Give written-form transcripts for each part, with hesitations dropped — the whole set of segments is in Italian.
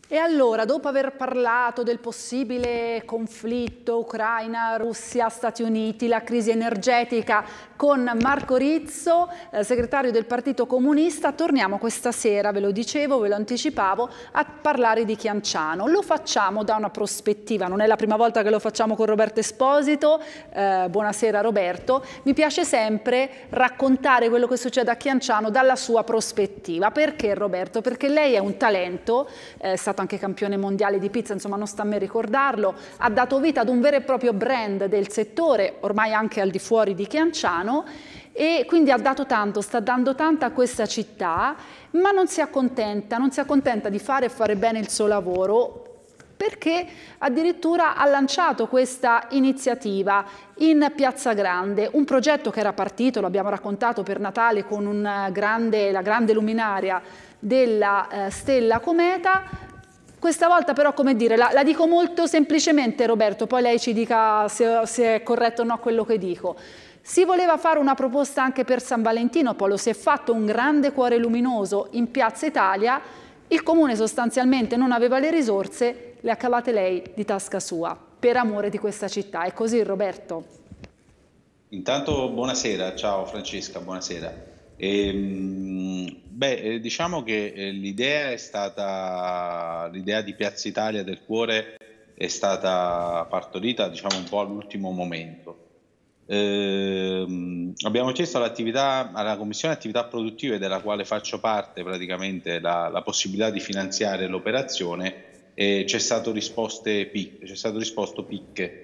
E allora, dopo aver parlato del possibile conflitto Ucraina, Russia, Stati Uniti, la crisi energetica con Marco Rizzo, segretario del Partito Comunista, torniamo questa sera, ve lo dicevo, ve lo anticipavo, a parlare di Chianciano. Lo facciamo da una prospettiva, non è la prima volta che lo facciamo con Roberto Esposito, buonasera Roberto, mi piace sempre raccontare quello che succede a Chianciano dalla sua prospettiva. Perché Roberto? Perché lei è un talento, è stato anche campione mondiale di pizza, insomma non sta a me ricordarlo, ha dato vita ad un vero e proprio brand del settore, ormai anche al di fuori di Chianciano, e quindi ha dato tanto, sta dando tanto a questa città, ma non si accontenta di fare e fare bene il suo lavoro, perché addirittura ha lanciato questa iniziativa in Piazza Grande, un progetto che era partito, lo abbiamo raccontato per Natale, con la grande luminaria della Stella Cometa. Questa volta però, come dire, la dico molto semplicemente Roberto, poi lei ci dica se è corretto o no quello che dico. Si voleva fare una proposta anche per San Valentino, poi lo si è fatto un grande cuore luminoso in Piazza Italia, il comune sostanzialmente non aveva le risorse, le ha cavate lei di tasca sua, per amore di questa città. È così Roberto? Intanto buonasera, ciao Francesca, buonasera. Diciamo che l'idea di Piazza Italia del Cuore è stata partorita, diciamo, un po' all'ultimo momento. Abbiamo chiesto alla Commissione Attività Produttive, della quale faccio parte, praticamente la possibilità di finanziare l'operazione, e c'è stato risposto picche.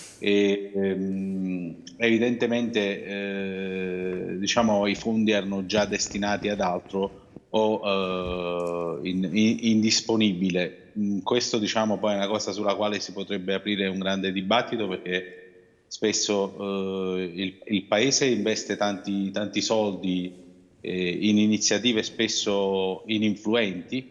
Evidentemente diciamo, i fondi erano già destinati ad altro o indisponibile. Questo, diciamo, poi è una cosa sulla quale si potrebbe aprire un grande dibattito, perché spesso il Paese investe tanti soldi in iniziative spesso ininfluenti,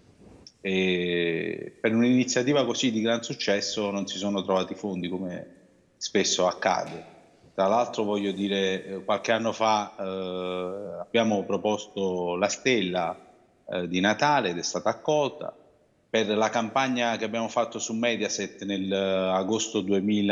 e per un'iniziativa così di gran successo non si sono trovati fondi, come spesso accade. Tra l'altro, voglio dire, qualche anno fa abbiamo proposto la stella di Natale ed è stata accolta. Per la campagna che abbiamo fatto su Mediaset nell'agosto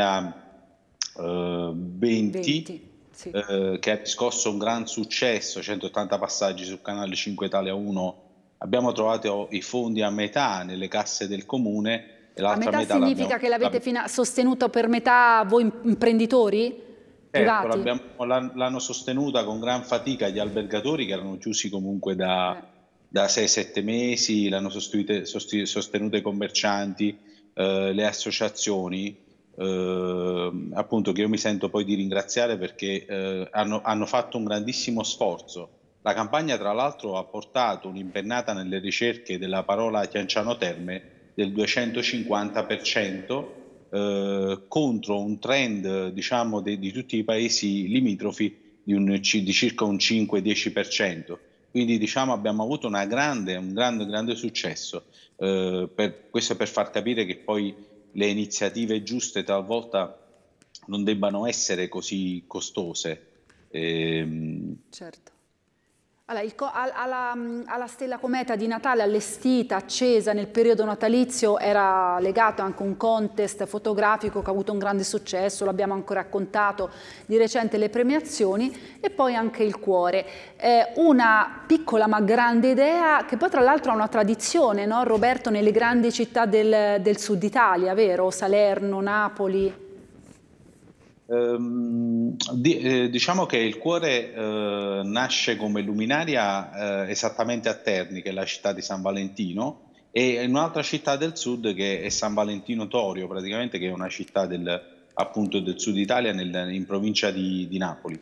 2020, sì. che ha riscosso un gran successo, 180 passaggi sul canale 5 Italia 1, abbiamo trovato i fondi a metà nelle casse del comune, e l'altra metà significa che l'avete sostenuto per metà voi imprenditori privati? L'hanno sostenuta con gran fatica gli albergatori, che erano chiusi comunque da 6-7 mesi, l'hanno sostenute i commercianti, le associazioni, appunto, che io mi sento poi di ringraziare, perché hanno fatto un grandissimo sforzo. La campagna, tra l'altro, ha portato un'impennata nelle ricerche della parola Chianciano Terme del 250%, contro un trend, diciamo, di tutti i paesi limitrofi di circa un 5-10%. Quindi, diciamo, abbiamo avuto un grande successo. Questo per far capire che poi le iniziative giuste talvolta non debbano essere così costose. Certo. Allora, alla Stella Cometa di Natale, allestita, accesa nel periodo natalizio, era legato anche un contest fotografico che ha avuto un grande successo, l'abbiamo anche raccontato di recente, le premiazioni, e poi anche il cuore. Una piccola ma grande idea, che poi tra l'altro ha una tradizione, no, Roberto, nelle grandi città del sud Italia, vero? Salerno, Napoli. Diciamo che il cuore nasce come luminaria esattamente a Terni, che è la città di San Valentino, e in un'altra città del sud, che è San Valentino Torio, praticamente, che è una città appunto del sud Italia, in provincia di Napoli.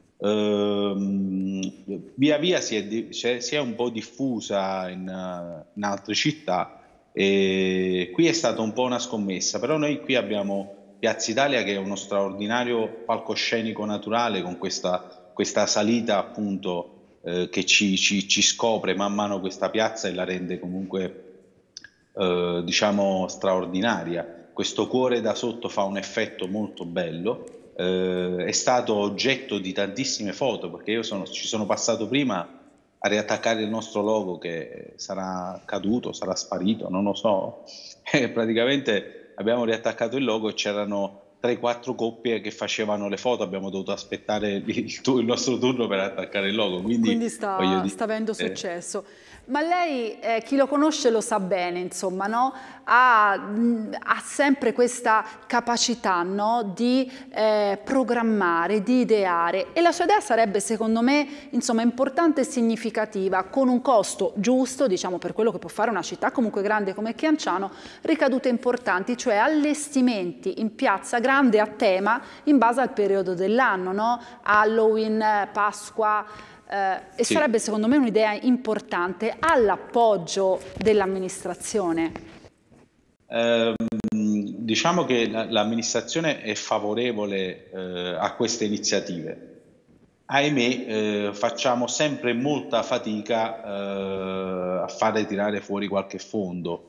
Via via si è un po' diffusa in altre città, e qui è stata un po' una scommessa, però noi qui abbiamo Piazza Italia, che è uno straordinario palcoscenico naturale, con questa salita, appunto, che ci scopre man mano questa piazza e la rende comunque diciamo straordinaria. Questo cuore da sotto fa un effetto molto bello, è stato oggetto di tantissime foto, perché io ci sono passato prima a riattaccare il nostro logo che sarà caduto, sarà sparito, non lo so. E praticamente abbiamo riattaccato il logo e c'erano 3-4 coppie che facevano le foto, abbiamo dovuto aspettare il nostro turno per attaccare il logo. Quindi Voglio dire, sta avendo successo. Ma lei, chi lo conosce lo sa bene, insomma, no? Ha sempre questa capacità, no? Di programmare, di ideare, e la sua idea sarebbe, secondo me, insomma, importante e significativa, con un costo giusto, diciamo, per quello che può fare una città comunque grande come Chianciano, ricadute importanti, cioè allestimenti in piazza grande a tema in base al periodo dell'anno, no? Halloween, Pasqua. E sì. sarebbe secondo me un'idea importante all'appoggio dell'amministrazione. Diciamo che l'amministrazione è favorevole a queste iniziative. Ahimè, facciamo sempre molta fatica a fare tirare fuori qualche fondo.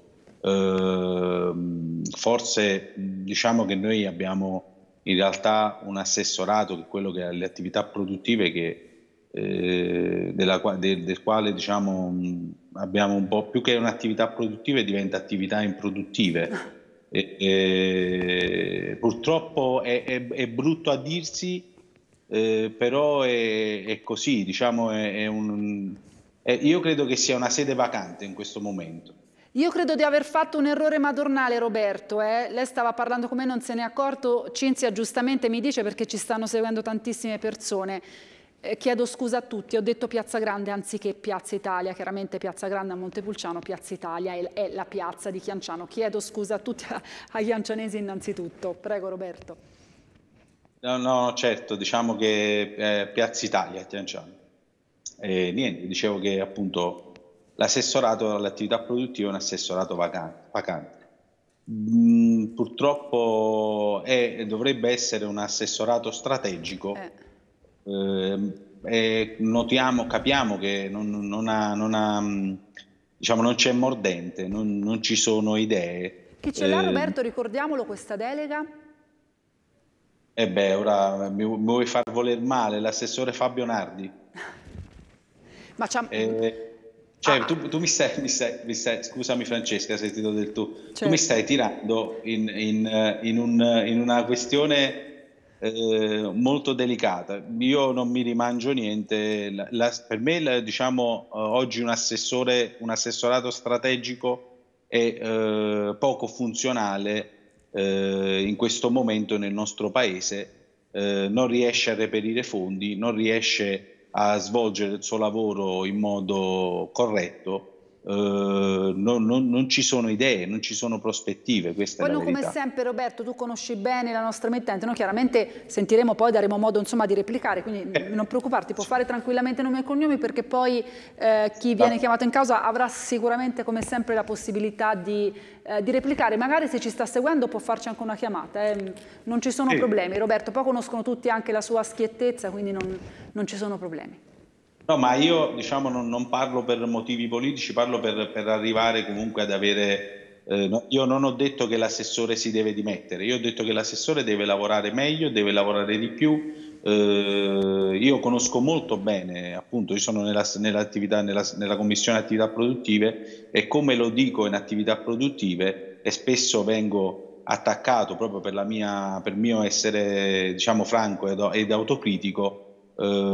Forse diciamo che noi abbiamo in realtà un assessorato, che è quello che ha le attività produttive, del quale diciamo abbiamo un po' più che un'attività produttiva, diventa attività improduttive. Purtroppo è brutto a dirsi, però è così, diciamo, io credo che sia una sede vacante in questo momento. Io credo di aver fatto un errore madornale, Roberto. Lei stava parlando con me, non se ne è accorto. Cinzia giustamente mi dice, perché ci stanno seguendo tantissime persone. Chiedo scusa a tutti, ho detto Piazza Grande anziché Piazza Italia, chiaramente Piazza Grande a Montepulciano, Piazza Italia è la piazza di Chianciano. Chiedo scusa a tutti, ai chiancianesi innanzitutto. Prego Roberto. No, certo, diciamo che Piazza Italia a Chianciano. Niente, dicevo che appunto l'assessorato all'attività produttiva è un assessorato vacante. Purtroppo dovrebbe essere un assessorato strategico. Capiamo che diciamo, non c'è mordente, non ci sono idee. Chi ce l'ha, Roberto? Ricordiamolo questa delega? Ora mi vuoi far voler male l'assessore Fabio Nardi. Ma tu mi stai, scusami Francesca se ti do del tu, certo. Tu mi stai tirando in una questione molto delicata. Io non mi rimangio niente. Per me, diciamo, oggi un assessorato strategico è poco funzionale in questo momento nel nostro paese. Non riesce a reperire fondi, non riesce a svolgere il suo lavoro in modo corretto. Non ci sono idee, non ci sono prospettive, questa è la verità. Come sempre Roberto, tu conosci bene la nostra emittente, noi chiaramente sentiremo poi, daremo modo insomma di replicare, quindi non preoccuparti, può fare tranquillamente nomi e cognomi, perché poi chi viene chiamato in causa avrà sicuramente come sempre la possibilità di replicare. Magari se ci sta seguendo può farci anche una chiamata, non ci sono problemi. Roberto, poi conoscono tutti anche la sua schiettezza, quindi non ci sono problemi. No, ma io diciamo non parlo per motivi politici, parlo per arrivare comunque ad avere... io non ho detto che l'assessore si deve dimettere, io ho detto che l'assessore deve lavorare meglio, deve lavorare di più. Io conosco molto bene, appunto, io sono nella commissione attività produttive, e come lo dico in attività produttive, e spesso vengo attaccato proprio per mio essere, diciamo, franco ed autocritico.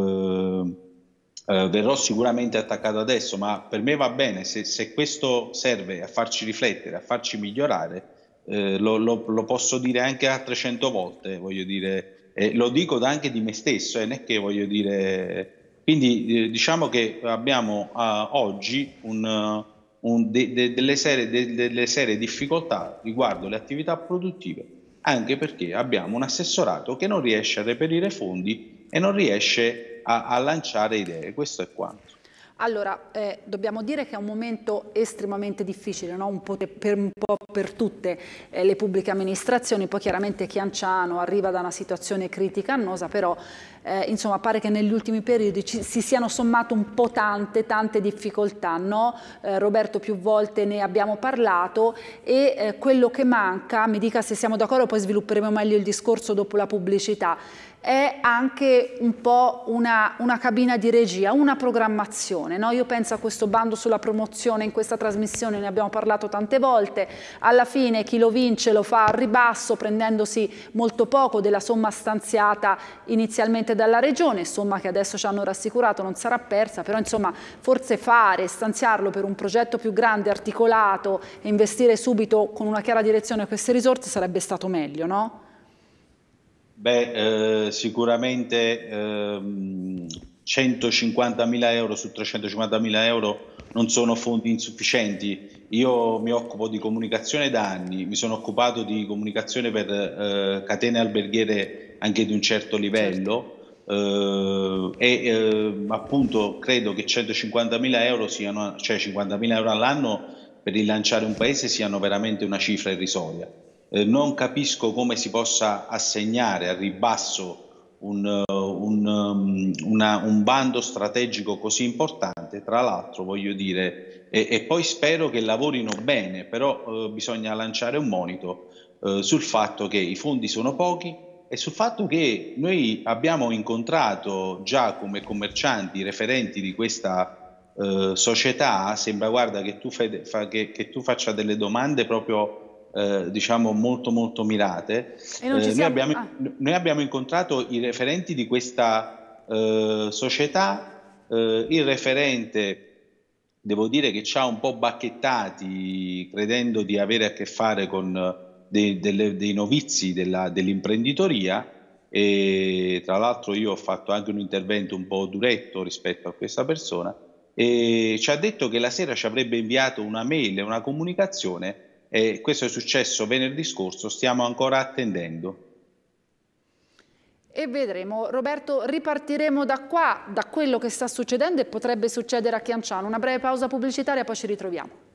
Verrò sicuramente attaccato adesso, ma per me va bene. Se questo serve a farci riflettere, a farci migliorare, lo posso dire anche altre 100 volte, voglio dire, lo dico anche di me stesso, non è che voglio dire. Quindi diciamo che abbiamo oggi delle serie difficoltà riguardo le attività produttive, anche perché abbiamo un assessorato che non riesce a reperire fondi e non riesce a lanciare idee. Questo è quanto. Allora, dobbiamo dire che è un momento estremamente difficile, no? un po' per tutte le pubbliche amministrazioni. Poi chiaramente Chianciano arriva da una situazione critica, annosa, però insomma pare che negli ultimi periodi si siano sommate un po' tante difficoltà, no? Roberto, più volte ne abbiamo parlato e quello che manca, mi dica se siamo d'accordo, poi svilupperemo meglio il discorso dopo la pubblicità, è anche un po' una cabina di regia, una programmazione, no? Io penso a questo bando sulla promozione, in questa trasmissione ne abbiamo parlato tante volte, alla fine chi lo vince lo fa a ribasso prendendosi molto poco della somma stanziata inizialmente dalla Regione, somma che adesso ci hanno rassicurato non sarà persa, però insomma forse stanziarlo per un progetto più grande, articolato e investire subito con una chiara direzione queste risorse sarebbe stato meglio, no? Beh, sicuramente 150.000 euro su 350.000 euro non sono fondi insufficienti. Io mi occupo di comunicazione da anni, mi sono occupato di comunicazione per catene alberghiere anche di un certo livello, appunto credo che 150.000 euro siano, cioè 50.000 euro all'anno per rilanciare un paese siano veramente una cifra irrisoria. Non capisco come si possa assegnare a ribasso un bando strategico così importante, tra l'altro voglio dire, e poi spero che lavorino bene, però bisogna lanciare un monito sul fatto che i fondi sono pochi e sul fatto che noi abbiamo incontrato già come commercianti referenti di questa società. Sembra, guarda, che tu faccia delle domande proprio diciamo molto mirate. Noi abbiamo incontrato i referenti di questa società, il referente devo dire che ci ha un po' bacchettati credendo di avere a che fare con dei novizi dell'imprenditoria, e tra l'altro io ho fatto anche un intervento un po' duretto rispetto a questa persona, e ci ha detto che la sera ci avrebbe inviato una mail e una comunicazione. Questo è successo venerdì scorso, stiamo ancora attendendo. E vedremo. Roberto, ripartiremo da qua, da quello che sta succedendo e potrebbe succedere a Chianciano. Una breve pausa pubblicitaria, poi ci ritroviamo.